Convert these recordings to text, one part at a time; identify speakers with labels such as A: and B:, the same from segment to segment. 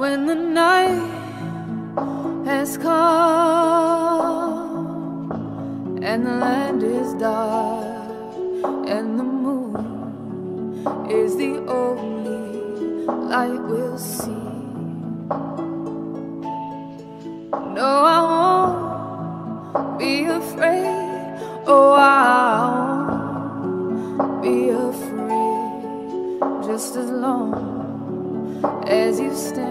A: when the night has come and the land is dark and the moon is the only light we'll see. No, I won't be afraid. Oh, I won't be afraid, just as long as you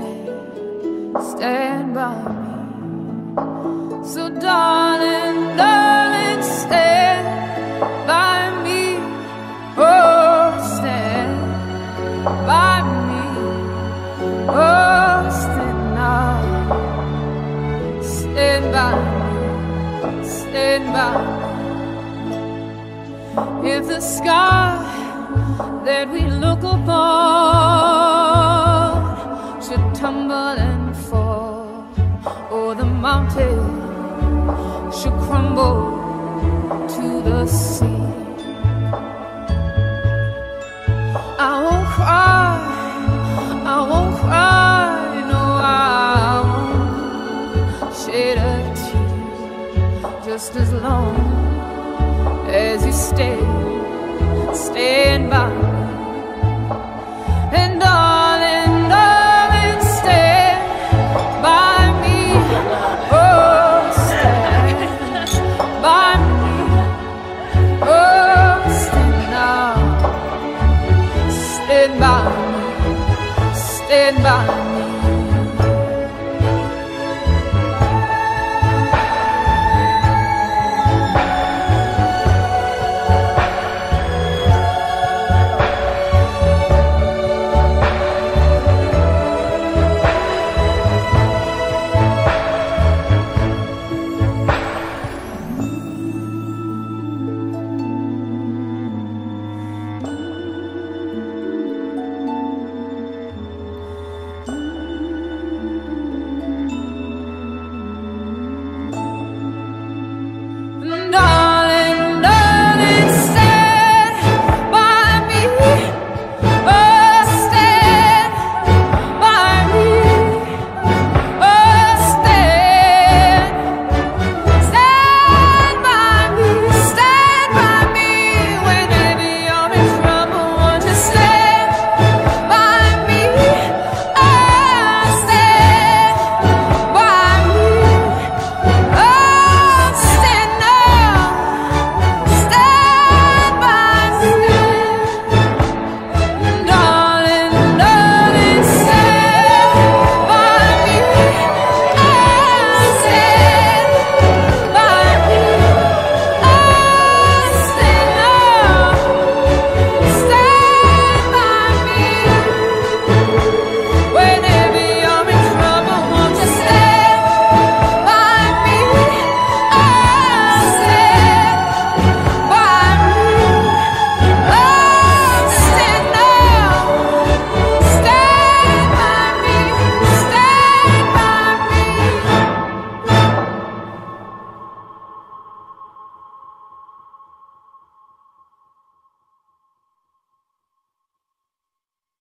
A: stand by me. So darling, darling, stand by me. Oh, stand by me. Oh, stand now. Stand by me. Stand by me. If the sky that we look upon should tumble and fall, or the mountain should crumble to the sea, I won't cry, I won't cry, no, I won't shed a tear, just as long as you stand by me. And darling, darling, stand by me. Oh, stand by me. Oh, stand now. Stand by me. Stand by me.